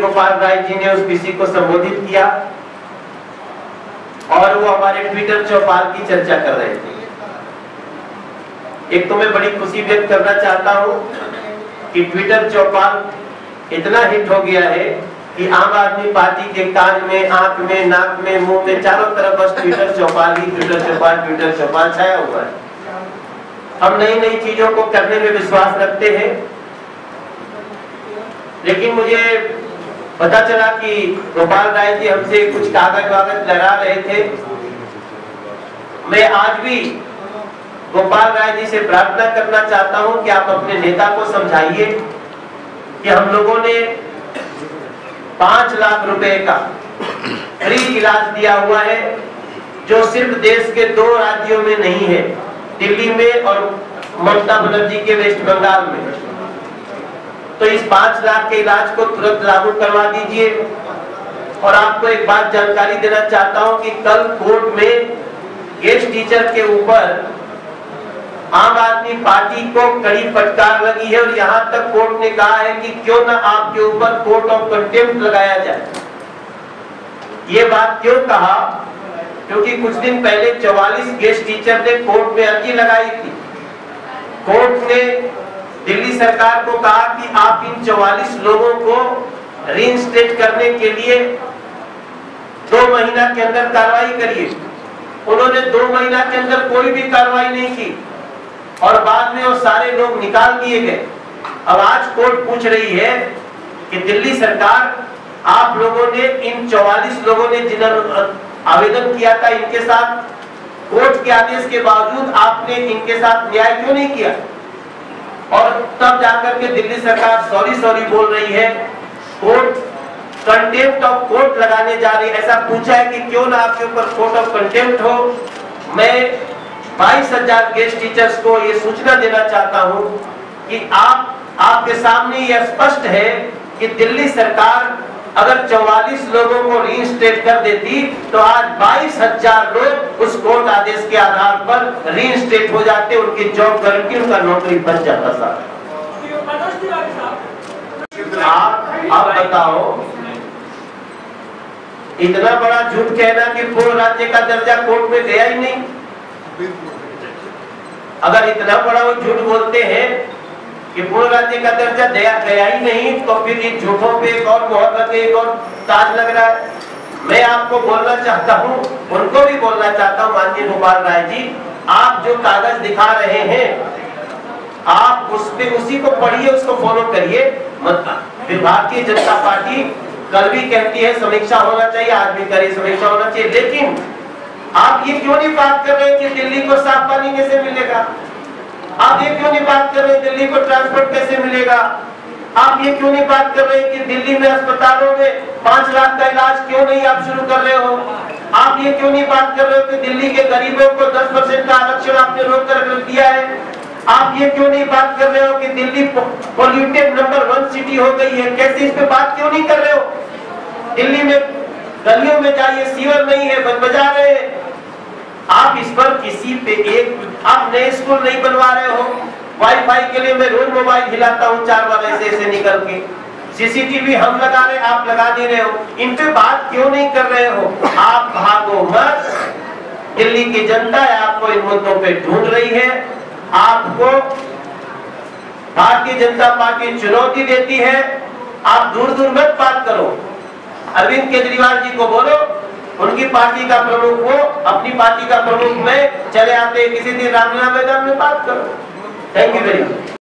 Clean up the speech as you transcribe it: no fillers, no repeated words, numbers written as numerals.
गोपाल राय जी ने उस किसी को संबोधित किया और वो हमारे ट्विटर चौपाल की चर्चा कर रहे थे। एक तो मैं बड़ी खुशी व्यक्त करना चाहता हूं कि ट्विटर चौपाल इतना हिट हो गया है कि आम आदमी पार्टी के कान में, आंख में, नाक में, मुंह में, चारों तरफ बस ट्विटर चौपाल ही ट्विटर चौपाल छाया हुआ है। हम नई नई चीजों को करने में विश्वास रखते हैं, लेकिन मुझे पता चला कि गोपाल राय जी हमसे कुछ कागज वागज लगा रहे थे। मैं आज भी गोपाल राय जी से प्रार्थना करना चाहता हूं कि आप अपने नेता को समझाइए कि हम लोगों ने 5 लाख रुपए का फ्री इलाज दिया हुआ है, जो सिर्फ देश के 2 राज्यों में नहीं है, दिल्ली में और ममता बनर्जी के वेस्ट बंगाल में। तो इस 5 लाख के इलाज को तुरंत लागू करवा दीजिए। और आपको एक बात जानकारी देना चाहता हूं कि कल कोर्ट में गेस्ट टीचर के ऊपर आम आदमी पार्टी को कड़ी फटकार लगी है और यहां तक कोर्ट ने कहा है कि क्यों ना आपके ऊपर कोर्ट ऑफ कंटेम्प्ट लगाया जाए। ये बात क्यों कहा? क्योंकि कुछ दिन पहले 44 गेस्ट टीचर ने कोर्ट में अर्जी लगाई थी। कोर्ट ने दिल्ली सरकार को कहा कि आप इन 44 लोगों को रीइंस्टेट करने के लिए 2 महीना के अंदर कार्रवाई करिए। उन्होंने 2 महीना के अंदर कोई भी कार्रवाई नहीं की और बाद में वो सारे लोग निकाल दिए गए। अब आज कोर्ट पूछ रही है कि दिल्ली सरकार, आप लोगों ने इन 44 लोगों ने जिन्होंने आवेदन किया था, इनके साथ कोर्ट के आदेश के बावजूद आपने इनके साथ न्याय क्यों नहीं किया? और तब जाकर के दिल्ली सरकार सॉरी बोल रही है। कोर्ट कंटेम्प्ट ऑफ कोर्ट लगाने जा रही है। ऐसा पूछा है कि क्यों ना आपके ऊपर कोर्ट ऑफ कंटेम्प्ट हो। मैं 22,000 गेस्ट टीचर्स को ये सूचना देना चाहता हूं कि आपके सामने यह स्पष्ट है कि दिल्ली सरकार अगर 44 लोगों को रीइंस्टेट कर देती तो आज 22,000 लोग उस कोर्ट आदेश के आधार पर रीइंस्टेट हो जाते, उनकी जॉब गारंटी, उनका नौकरी बच जाता। साहब आप बताओ, इतना बड़ा झूठ कहना कि पूर्ण राज्य का दर्जा कोर्ट में गया ही नहीं। अगर इतना बड़ा वो झूठ बोलते हैं कि पूर्ण राज्य का दर्जा गया ही नहीं, तो फिर इन झूठों पे एक और मोहर लगे, एक और ताज लग रहा है। मैं आपको बोलना चाहता हूं, उनको भी बोलना चाहता हूं, माननीय गोपाल राय जी, आप जो कागज दिखा रहे हैं आप उसपे उसी को पढ़िए, उसको फॉलो करिए। फिर भारतीय जनता पार्टी कल भी कहती है समीक्षा होना चाहिए, आज भी करिए समीक्षा होना चाहिए, लेकिन आप ये क्यों नहीं बात कर रहे कि दिल्ली को साफ पानी कैसे मिलेगा? आप ये क्यों नहीं बात कर रहे दिल्ली को ट्रांसपोर्ट कैसे मिलेगा? आप ये क्यों नहीं बात कर रहे कि दिल्ली में अस्पतालों में 5 लाख का इलाज क्यों नहीं आप शुरू कर रहे हो? आप ये क्यों नहीं बात कर रहे हो कि दिल्ली के गरीबों को 10% का आरक्षण आपने रोक कर रख दिया है? आप ये क्यों नहीं बात कर रहे हो कि दिल्ली पॉल्यूटेड नंबर 1 सिटी हो गई है? कैसे इस पे बात क्यों नहीं कर रहे हो? दिल्ली में गलियों में जाइए, सीवर नहीं है, बंद बजा रहे हैं। आप इस पर किसी पे आप नए स्कूल नहीं बनवा रहे हो। वाईफाई के लिए मैं रोज मोबाइल हिलाता हूँ 4 बार ऐसे निकल के। सीसीटीवी हम लगा रहे, आप लगा दे रहे हो। इन पे बात क्यों नहीं कर रहे हो? आप भागो मत, दिल्ली की जनता आपको इन मुद्दों पे ढूंढ रही है। आपको भारतीय जनता पार्टी चुनौती देती है। आप दूर दूर मत बात करो। अरविंद केजरीवाल जी को बोलो, उनकी पार्टी का प्रमुख वो, अपनी पार्टी का प्रमुख में, चले आते किसी दिन रामलीला मैदान में बात करो। Thank you very much.